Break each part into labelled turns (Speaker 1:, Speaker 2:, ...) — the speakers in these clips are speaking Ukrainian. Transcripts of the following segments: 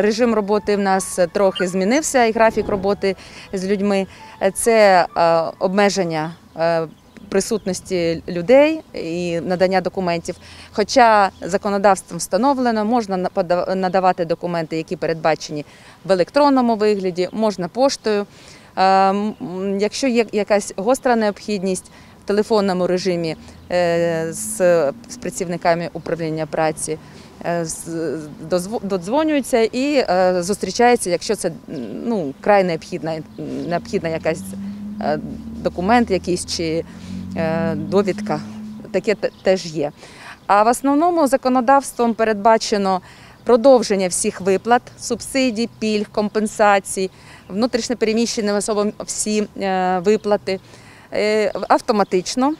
Speaker 1: Режим роботи в нас трохи змінився, і графік роботи з людьми. Це обмеження присутності людей і надання документів. Хоча законодавством встановлено, можна надавати документи, які передбачені в електронному вигляді, можна поштою. Якщо є якась гостра необхідність в телефонному режимі з працівниками управління праці, додзвонюються і зустрічаються, якщо це край необхідна якась документ якийсь чи довідка, таке теж є. А в основному законодавством передбачено продовження всіх виплат, субсидій, пільг, компенсацій, внутрішньо переміщеним особам всі виплати автоматично.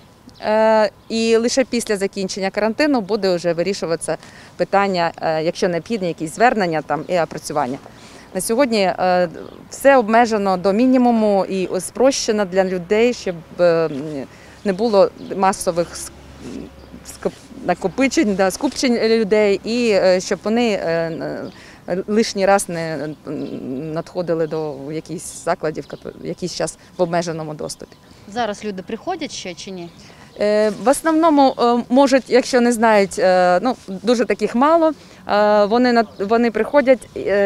Speaker 1: І лише після закінчення карантину буде вже вирішуватися питання, якщо необхідні якісь звернення і опрацювання. На сьогодні все обмежено до мінімуму і спрощено для людей, щоб не було масових накопичень, скупчень людей, і щоб вони лишній раз не надходили до якихось закладів, якийсь час в обмеженому доступі.
Speaker 2: Зараз люди приходять ще чи ні?
Speaker 1: В основному можуть, якщо не знають, дуже таких мало, вони приходять,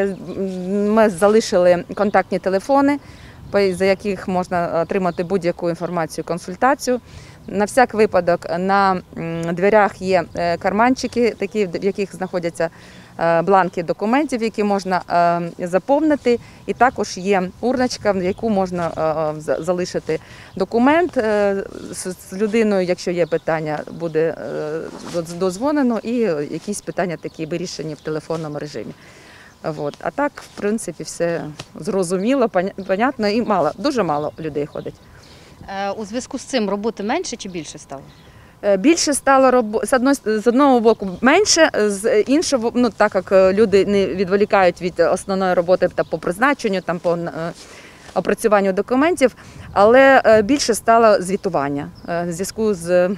Speaker 1: ми залишили контактні телефони, за яких можна отримати будь-яку інформацію, консультацію. На всяк випадок на дверях є карманчики, такі, в яких знаходяться бланки документів, які можна заповнити. І також є урночка, в яку можна залишити документ. З людиною, якщо є питання, буде додзвонено і якісь питання такі вирішені в телефонному режимі. А так, в принципі, все зрозуміло, понятно і дуже мало людей ходить.
Speaker 2: У зв'язку з цим роботи менше чи більше стало?
Speaker 1: Більше стало з одного боку менше, з іншого, так як люди не відволікають від основної роботи по призначенню, по опрацюванню документів, але більше стало звітування в зв'язку з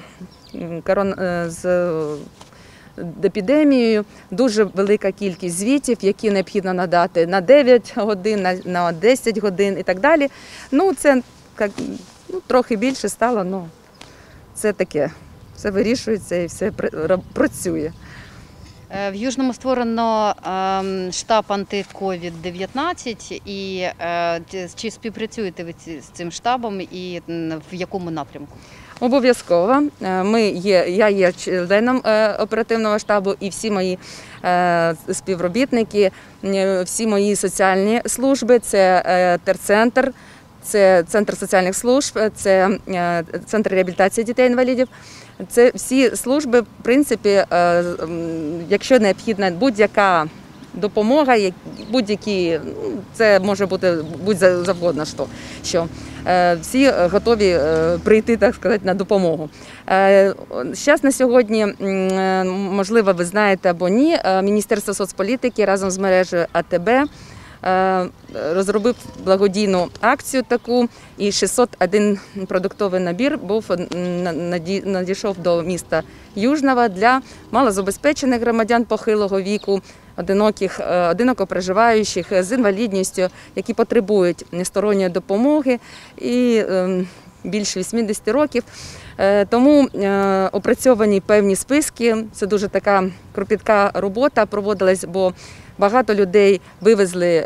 Speaker 1: епідемією. Дуже велика кількість звітів, які необхідно надати на 9 годин, на 10 годин і так далі. Це трохи більше стало, але це таке. Все вирішується і все працює.
Speaker 2: В Южному створено штаб анти-COVID-19. І чи співпрацюєте ви з цим штабом і в якому напрямку?
Speaker 1: Обов'язково. Я є членом оперативного штабу, і всі мої співробітники, всі мої соціальні служби, це терцентр, це Центр соціальних служб, це Центр реабілітації дітей-інвалідів. Це всі служби, в принципі, якщо необхідна будь-яка допомога, будь-які, це може бути будь-завгодно, що всі готові прийти, так сказати, на допомогу. Зараз на сьогодні, можливо, ви знаєте або ні, Міністерство соцполітики разом з мережею АТБ розробив благодійну акцію таку, і 601 продуктовий набір надійшов до міста Южного для малозабезпечених громадян похилого віку, одиноко проживаючих з інвалідністю, які потребують сторонньої допомоги і більше 80 років. Тому опрацьовані певні списки, це дуже така кропітка робота проводилась, бо багато людей вивезли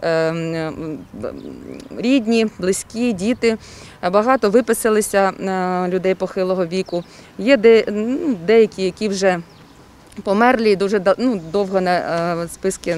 Speaker 1: рідні, близькі, діти, багато виписалися людей похилого віку. Є деякі, які вже померлі, дуже довго списки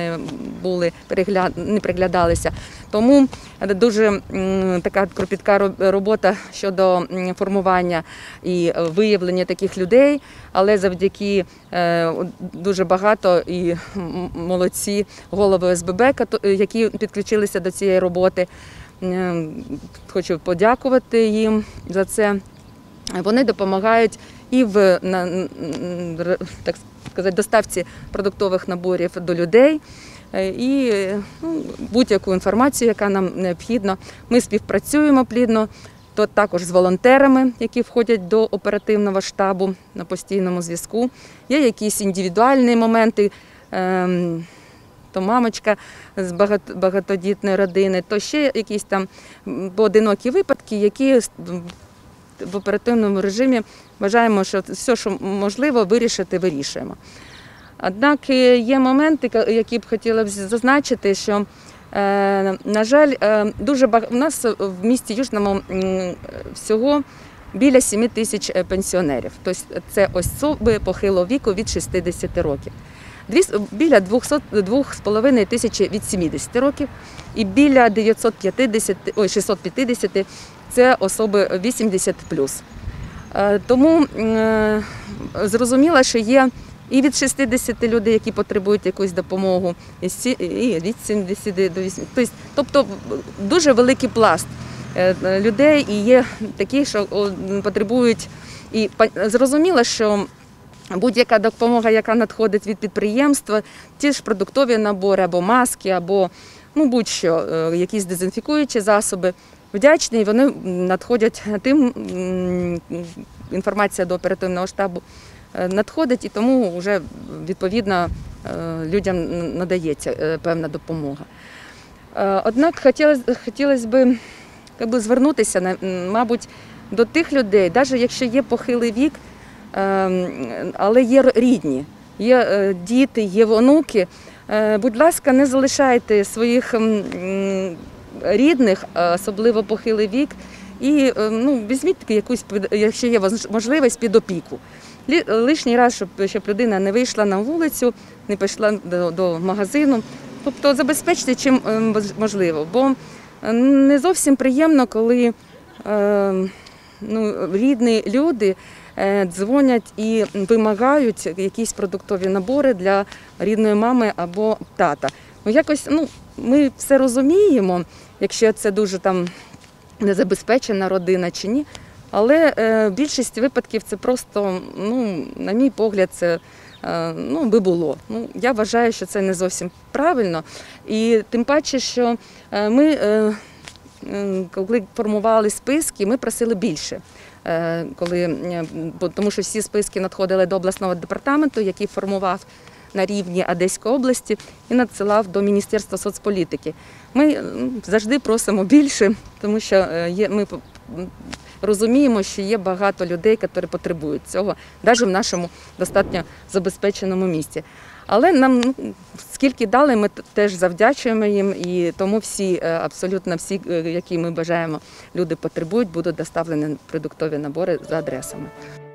Speaker 1: не приглядалися. Тому дуже така кропітка робота щодо формування і виявлення таких людей, але завдяки дуже багато і молодці голови ОСББ, які підключилися до цієї роботи. Хочу подякувати їм за це. Вони допомагають і в, так сказати, доставці продуктових наборів до людей, і будь-яку інформацію, яка нам необхідна. Ми співпрацюємо плідно, то також з волонтерами, які входять до оперативного штабу на постійному зв'язку. Є якісь індивідуальні моменти, то мамочка з багатодітної родини, то ще якісь там поодинокі випадки, які в оперативному режимі вважаємо, що все, що можливо вирішити, вирішуємо. Однак є моменти, які б хотіла б зазначити, що, на жаль, у нас в місті Южному всього біля 7 тисяч пенсіонерів. Тобто це особи похилого віку від 60 років. Біля 2,5 тисячі від 70 років і біля 650 – це особи 80+. Тому зрозуміло, що є і від 60 людей, які потребують якусь допомогу, і від 70 до 80. Тобто дуже великий пласт людей, і є такі, що потребують. І зрозуміло, що будь-яка допомога, яка надходить від підприємства, ті ж продуктові набори, або маски, або будь-що, якісь дезінфікуючі засоби, вдячні, і вони надходять тим, інформація до оперативного штабу надходить, і тому вже відповідно людям надається певна допомога. Однак хотілося б звернутися, мабуть, до тих людей, навіть якщо є похилий вік, але є рідні, є діти, є онуки. Будь ласка, не залишайте своїх рідних, особливо похилий вік, і візьміть якусь, якщо є можливість, під опіку. Лишній раз, щоб людина не вийшла на вулицю, не пішла до магазину. Тобто забезпечте чим можливо, бо не зовсім приємно, коли рідні люди дзвонять і вимагають якісь продуктові набори для рідної мами або тата. Ми все розуміємо, якщо це дуже незабезпечена родина чи ні, але більшість випадків це просто, на мій погляд, це би було. Я вважаю, що це не зовсім правильно. І тим паче, що ми, коли формували списки, ми просили більше. Тому що всі списки надходили до обласного департаменту, який формував на рівні Одеської області і надсилав до Міністерства соцполітики. Ми завжди просимо більше, тому що ми розуміємо, що є багато людей, які потребують цього, навіть в нашому достатньо забезпеченому місті. Але нам скільки дали, ми теж завдячуємо їм, і тому абсолютно всі, які ми бажаємо, люди потребують, будуть доставлені продуктові набори за адресами.